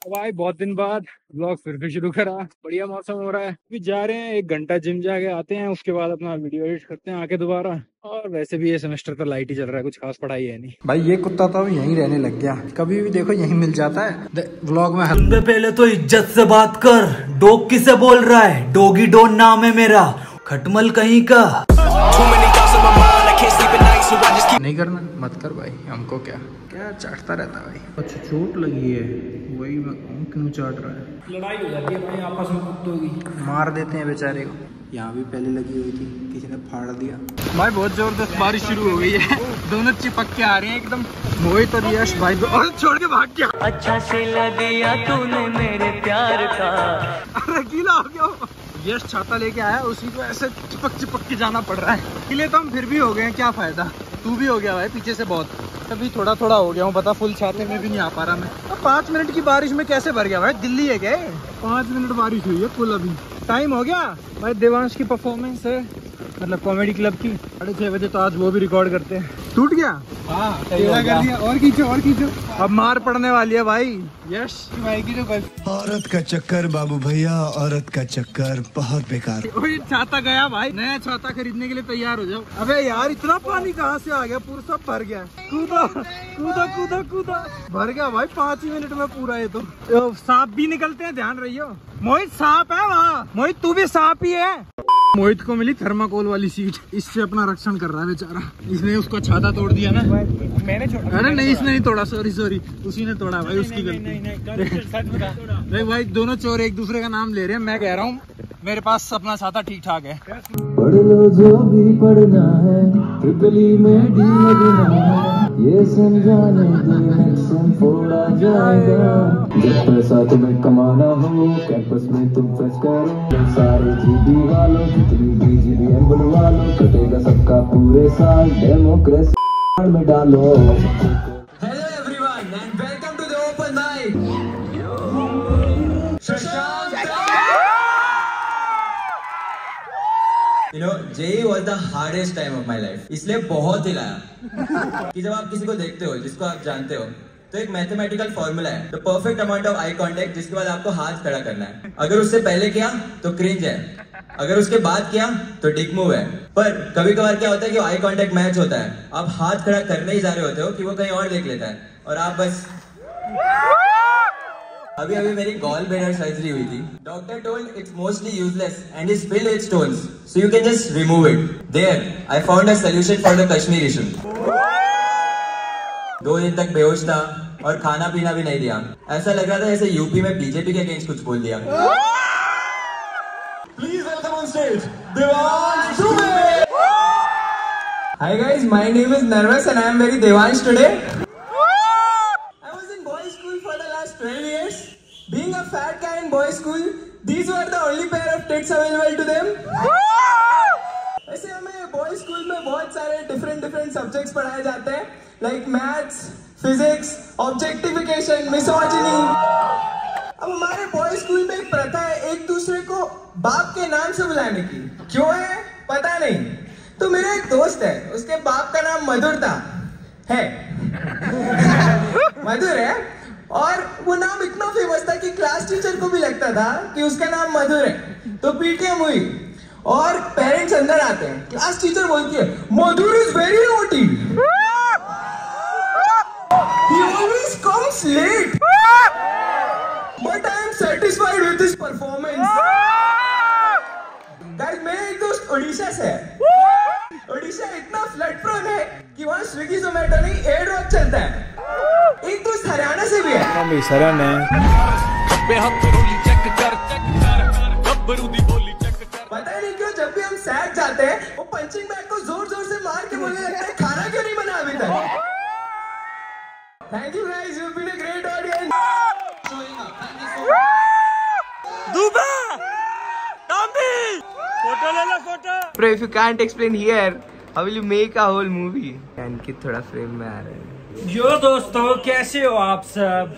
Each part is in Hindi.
तो भाई बहुत दिन बाद ब्लॉग फिर से शुरू करा। बढ़िया मौसम हो रहा है, अभी जा रहे हैं 1 घंटा जिम जाके आते हैं, उसके बाद अपना वीडियो एडिट करते हैं आके दोबारा। और वैसे भी ये सेमेस्टर तो लाइट ही चल रहा है, कुछ खास पढ़ाई है नहीं। भाई ये कुत्ता तो यहीं रहने लग गया, कभी भी देखो यहीं मिल जाता है व्लॉग में। बंदे पहले तो इज्जत से बात कर, डॉग किसे बोल रहा है? डॉगी डॉन नाम है मेरा, खटमल कहीं का। नहीं करना, मत कर भाई, हमको क्या क्या चाटता रहता है भाई। अच्छा चोट लगी है, वही मैं क्यों चाट रहा है। लड़ाई हो जाती है भाई आपस में कुत्तों की, मार देते हैं बेचारे को। यहाँ भी पहले लगी हुई थी, किसी ने फाड़ दिया। भाई बहुत जबरदस्त बारिश शुरू हो गई है, दोनों चिपक के आ रहे हैं एकदम। मोहित और यश भाई और छोड़ के भाग गया। अच्छा सिला दिया तूने मेरे प्यार का। अरे गीला हो गया। यश छाता लेके आया, उसी को ऐसे चिपक के जाना पड़ रहा है। गीले तो हम फिर भी हो गए हैं, क्या फायदा। तू भी हो गया भाई पीछे से बहुत, अभी थोड़ा थोड़ा हो गया हूँ पता। फुल छाते में भी नहीं आ पा रहा मैं। अब 5 मिनट की बारिश में कैसे भर गया भाई, दिल्ली है क्या? 5 मिनट बारिश हुई है कुल, अभी टाइम हो गया। भाई देवांश की परफॉर्मेंस है, मतलब कॉमेडी क्लब की 6:30 बजे, तो आज वो भी रिकॉर्ड करते हैं। टूट गया, हाँ टेढ़ा कर दिया। और खींचो और खींचो, अब मार पड़ने वाली है भाई। यश भाई की जो औरत का चक्कर बाबू भैया, औरत का चक्कर बहुत बेकार। वही छाता गया भाई, नया छाता खरीदने के लिए तैयार हो जाओ। अबे यार इतना पानी कहाँ से आ गया, पूरा सब भर गया। कूदा कूदा कूदा कूदा, भर गया भाई 5 ही मिनट में पूरा। ये तो सांप भी निकलते हैं, ध्यान रहियो। मोहित सांप है वहाँ, मोहित तू भी सांप ही है। मोहित को मिली थर्माकोल वाली सीट, इससे अपना रक्षण कर रहा है बेचारा। इसने उसका छाता तोड़ दिया ना। मैंने अरे नहीं, इसने नहीं तोड़ा, सॉरी उसी ने तोड़ा भाई, उसकी गलती। नहीं भाई दोनों चोर एक दूसरे का नाम ले रहे हैं। मैं कह रहा हूँ मेरे पास अपना छाता ठीक ठाक है। पढ़ लो जो भी पढ़ना है, ट्रिपली में डी लगना है, ये समझाने दे एक्शन फोड़ा जाएगा। जब पैसा तुम्हें कमाना हो, कैंपस में तुम फेस करो, सारे जीबी वालों जितनी भी जीबीएम बुलवा लो, कटेगा सबका पूरे साल, डेमोक्रेसी में डालो। Hello everyone and welcome to the open mic. You know, JEE was the hardest time of my life. इसलिए बहुत हिलाया कि जब आप किसी को देखते हो जिसको आप जानते हो, तो एक मैथमेटिकल फॉर्मूला है, the perfect amount of eye contact, जिसके बाद आपको हाथ खड़ा करना है। अगर उससे पहले किया तो क्रिंज है, अगर उसके बाद किया तो डिक मूव है। पर कभी कभार क्या होता है कि आई कांटेक्ट मैच होता है, आप हाथ खड़ा करने ही जा रहे होते हो कि वो कहीं और देख लेता है, और आप बस। अभी मेरी गॉल ब्लैडर सर्जरी हुई थी। Doctor told it's mostly useless and is filled with stones, so you can just remove it. There I found a solution for the Kashmir issue. 2 दिन तक बेहोश था और खाना पीना भी नहीं दिया। ऐसा लग रहा था जैसे यूपी में बीजेपी के अगेंस्ट कुछ बोल दिया। Please welcome on stage Devansh Dubey. Hi guys, my name is nervous and I am very Devansh today. Being a fat guy in boys' school, these were the only pair of tits available to them. ऐसे हमें boys' school में बहुत सारे different subjects पढ़ाए जाते हैं, like maths, physics, objectification, misogyny. अब हमारे boys' school में एक प्रथा है एक दूसरे को बाप के नाम से बुलाने की। क्यों है पता नहीं। तो मेरा एक दोस्त है, उसके बाप का नाम मधुर था, है मधुर है, और वो नाम इतना फेमस था कि क्लास टीचर को भी लगता था कि उसका नाम मधुर है। तो पीटीएम हुई और पेरेंट्स अंदर आते हैं, क्लास टीचर बोलती है Madhur is very naughty, he always comes late, but I am satisfied with his performance. Guys, मेरा एक दोस्त उड़ीसा से है। उड़ीसा इतना फ्लड प्रोन है कि वहाँ स्विगी जोमेटो नहीं, एयर ड्रॉप चलता है। एक दोस्त हरियाणा से भी है। पता नहीं क्यों जब भी हम सैड जाते हैं, वो पंचिंग बैग को जोर जोर से मार के बोलने लगता है खाना क्यों नहीं बना अभी तक। Thank you guys, you been a great audience. Dubey Tommy, photo ले लो photo. Bro, if you can't explain here, how will you make a whole movie? Ankit थोड़ा फ्रेम में आ रहा है। यो दोस्तों, कैसे हो आप सब?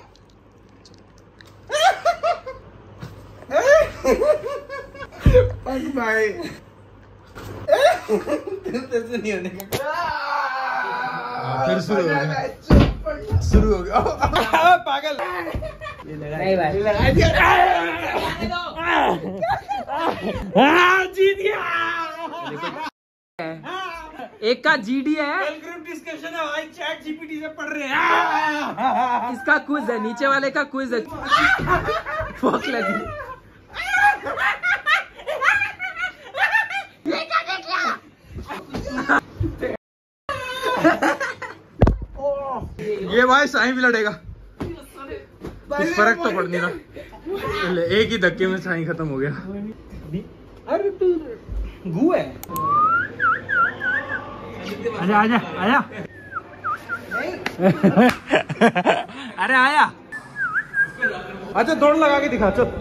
भाई नहीं होने का। फिर शुरू हो गया पागल। जीत गया। एक का जीडी है, ग्रुप डिस्कशन है भाई, चैट जीपीटी से पढ़ रहे हैं। इसका क्विज है, नीचे वाले का क्विज है। भूख लगी। ये भाई साईं भी लड़ेगा, कुछ फर्क तो पड़ नहीं रहा। एक ही धक्के में साईं खत्म हो गया। अरे तू गू है। आजा आजा आजा। अरे आया, अच्छा दौड़ लगा के दिखा। चल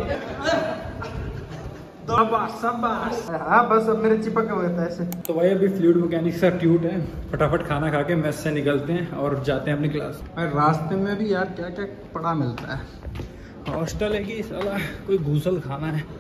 हाँ बस अब मेरे चिपक होता है ऐसे। तो भाई अभी फ्लूइड मैकेनिक्स का ट्यूट है, फटाफट खाना खा के मेस से निकलते हैं और जाते हैं अपनी क्लास। भाई रास्ते में भी यार क्या क्या पड़ा मिलता है। हॉस्टल है कि साला कोई घूसल खाना है।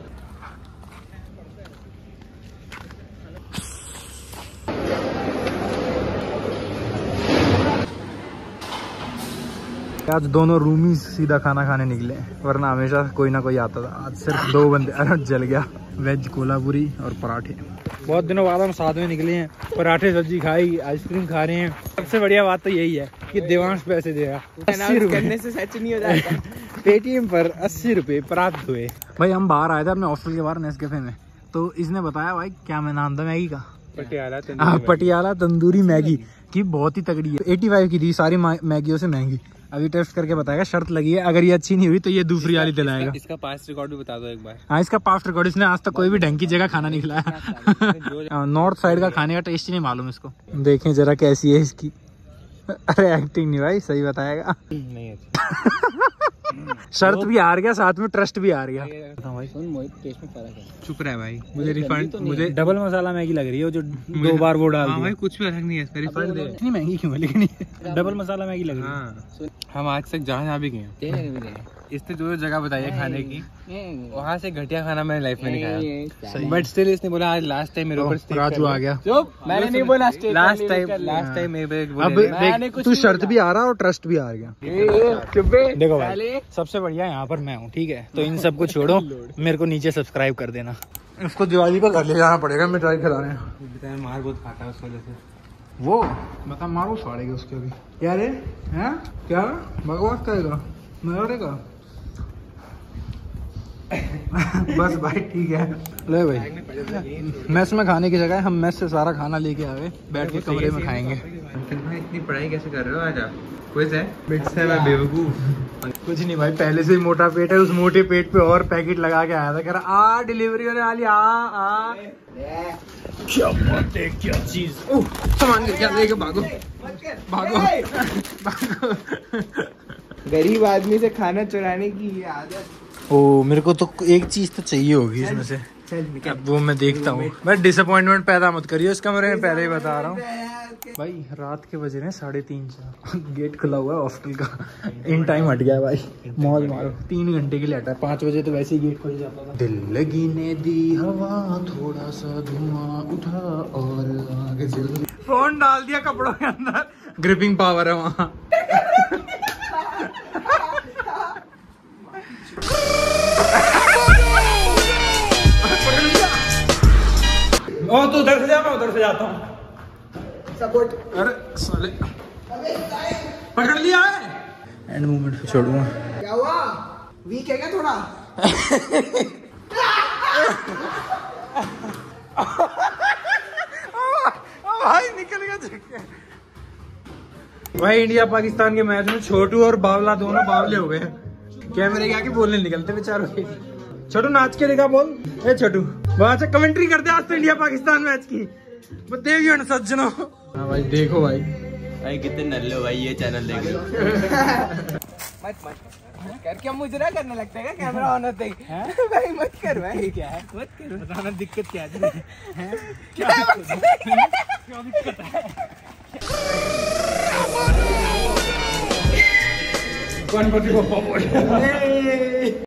आज दोनों रूमी सीधा खाना खाने निकले, वरना हमेशा कोई ना कोई आता था। आज सिर्फ 2 बंदे। अरे जल गया। वेज कोल्हापुरी और पराठे। बहुत दिनों बाद हम साथ में निकले हैं, पराठे सब्जी खाई, आइसक्रीम खा रहे हैं। सबसे बढ़िया बात तो यही है कि देवांश पैसे देगा। 80 रुपए से सच नहीं हो जाता। पेटीएम पर 80 रुपए प्राप्त हुए। भाई हम बाहर आए थे अपने हॉस्टल के बाहर नेस्कैफे में, तो इसने बताया भाई क्या मैं नाम था मैगी का, पटियाला तंदूरी मैगी की बहुत ही तगड़ी है। 85 की थी, सारी मैगियों से महंगी। अभी टेस्ट करके बताएगा, शर्त लगी है अगर ये अच्छी नहीं हुई तो ये दूसरी वाली दिलाएगा। इसका पास्ट रिकॉर्ड भी बता दो एक बार। हाँ इसका पास्ट रिकॉर्ड, इसने आज तक कोई भी ढंग की जगह खाना नहीं खिलाया। नॉर्थ साइड का खाने का टेस्ट ही नहीं मालूम इसको। देखें जरा कैसी है इसकी। अरे एक्टिंग नहीं भाई, सही बताएगा। नहीं अच्छा। शर्त भी हार गया, साथ में ट्रस्ट भी हार गया। चुप रहा है भाई, मुझे रिफंड, मुझे डबल मसाला मैगी लग रही है जो 2 बार वो डाल। भाई कुछ भी अलग नहीं है, रिफंड दे। इतनी महंगी क्यों है लेकिन डबल मसाला मैगी लग रही है। हाँ हम आज तक जहाँ भी गए, इसने जो जगह बताई है खाने की, वहाँ से घटिया खाना मैंने लाइफ में नहीं खाया। बट स्टिल इसने बोला आज लास्ट टाइम मेरे ऊपर राजू आ गया। मैंने नहीं बोला लास्ट टाइम मेरे। अब देख तू शर्त भी आ रहा और ट्रस्ट भी आ गया। देखो भाई सबसे बढ़िया यहाँ पर मैं हूँ, ठीक है? तो इन सबको छोड़ो, मेरे को नीचे सब्सक्राइब कर देना। इसको दिवाली पर घर ले जाना पड़ेगा, मिठाई खिला रहे हैं। मार बहुत खाता है उस वजह से। वो बता मारो फाड़ेगा उसके भी। क्या रे हैं, क्या बकवास करेगा, मरेगा। बस भाई ठीक है। ले भाई मेस में खाने की जगह हम मेस से सारा खाना लेके आ गए, बैठ के कमरे में खाएंगे। इतनी पढ़ाई कैसे कर रहे हो आज आप? कुछ है बिट्स है, मैं बेवकूफ। कुछ नहीं भाई, पहले से ही मोटा पेट है, उस मोटे पेट पे और पैकेट लगा के आया था। कह रहा आ डिलीवरी होने वाली आ। क्या बात है, क्या चीज। सामान क्या लेके भागो भागो भागो। गरीब आदमी से खाना चुराने की आदत। ओ मेरे को तो एक चीज तो चाहिए होगी इसमें से, अब वो मैं देखता हूँ। भाई डिसअपॉइंटमेंट पैदा मत करियो इस कमरे में, पहले ही बता रहा हूँ। भाई रात के बजे 3:30 गेट खुला हुआ है हॉस्टल का, इन टाइम हट गया भाई। मौज मारो, 3 घंटे के लिए हटा है। 5 बजे तो वैसे ही गेट खुल जाता था। दिल लगी ने दी हवा, थोड़ा सा धुआं उठा और आगे चल। फोन डाल दिया कपड़ों के अंदर, ग्रिपिंग पावर है वहाँ। ओ तू उधर से जा, मैं उधर से जाता हूँ। सपोर्ट। अरे साले पकड़ लिया है। एंड मोमेंट पे छोड़ूंगा। क्या हुआ, वीक है क्या थोड़ा? भाई निकल गया। भाई इंडिया पाकिस्तान के मैच में छोटू और बावला दोनों बावले हो गए। कैमरे के आके बोलने निकलते बेचारों के। छोटू नाच के दिखा, बोल। ए छोटू वहां से कमेंट्री करते आज तो इंडिया पाकिस्तान मैच की। वो देखियो ना सज्जनों। हाँ भाई देखो भाई कितने नल्ले हो भाई, ये चैनल देख लो। मत कर, क्या मुजरा करने लगता है क्या कैमरा ऑन होते ही? भाई मत कर भाई। क्या है मत कर, बताना दिक्कत क्या है? क्या दिक्कत है? गणपति बप्पा बोल।